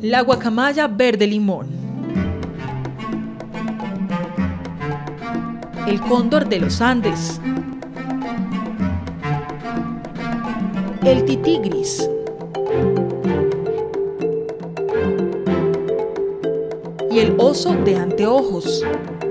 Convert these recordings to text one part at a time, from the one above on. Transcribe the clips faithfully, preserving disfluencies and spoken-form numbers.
La guacamaya verde limón, el cóndor de los Andes, el tití gris, y el oso de anteojos.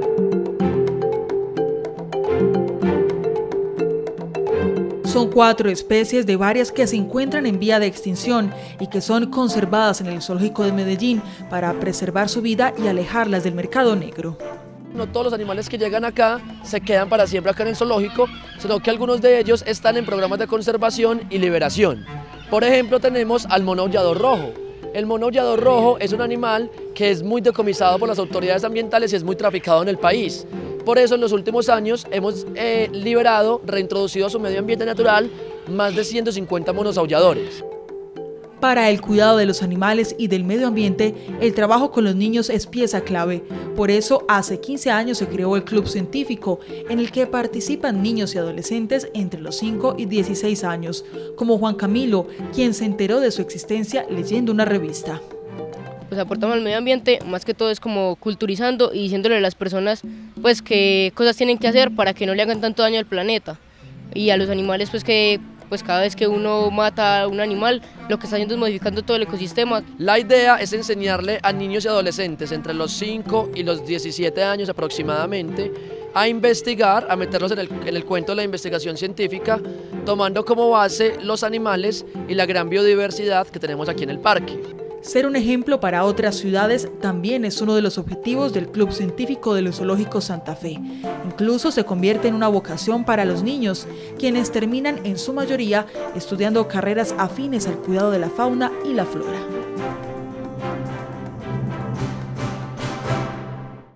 Son cuatro especies de varias que se encuentran en vía de extinción y que son conservadas en el Zoológico de Medellín para preservar su vida y alejarlas del mercado negro. No todos los animales que llegan acá se quedan para siempre acá en el zoológico, sino que algunos de ellos están en programas de conservación y liberación. Por ejemplo, tenemos al mono aullador rojo. El mono aullador rojo es un animal que es muy decomisado por las autoridades ambientales y es muy traficado en el país. Por eso en los últimos años hemos eh, liberado, reintroducido a su medio ambiente natural, más de ciento cincuenta monos aulladores. Para el cuidado de los animales y del medio ambiente, el trabajo con los niños es pieza clave. Por eso, hace quince años se creó el Club Científico, en el que participan niños y adolescentes entre los cinco y dieciséis años, como Juan Camilo, quien se enteró de su existencia leyendo una revista. Pues aportamos al medio ambiente, más que todo es como culturizando y diciéndole a las personas pues qué cosas tienen que hacer para que no le hagan tanto daño al planeta, y a los animales pues que pues cada vez que uno mata a un animal, lo que está haciendo es modificando todo el ecosistema. La idea es enseñarle a niños y adolescentes entre los cinco y los diecisiete años aproximadamente a investigar, a meterlos en el, en el cuento de la investigación científica, tomando como base los animales y la gran biodiversidad que tenemos aquí en el parque. Ser un ejemplo para otras ciudades también es uno de los objetivos del Club Científico del Zoológico Santa Fe. Incluso se convierte en una vocación para los niños, quienes terminan en su mayoría estudiando carreras afines al cuidado de la fauna y la flora.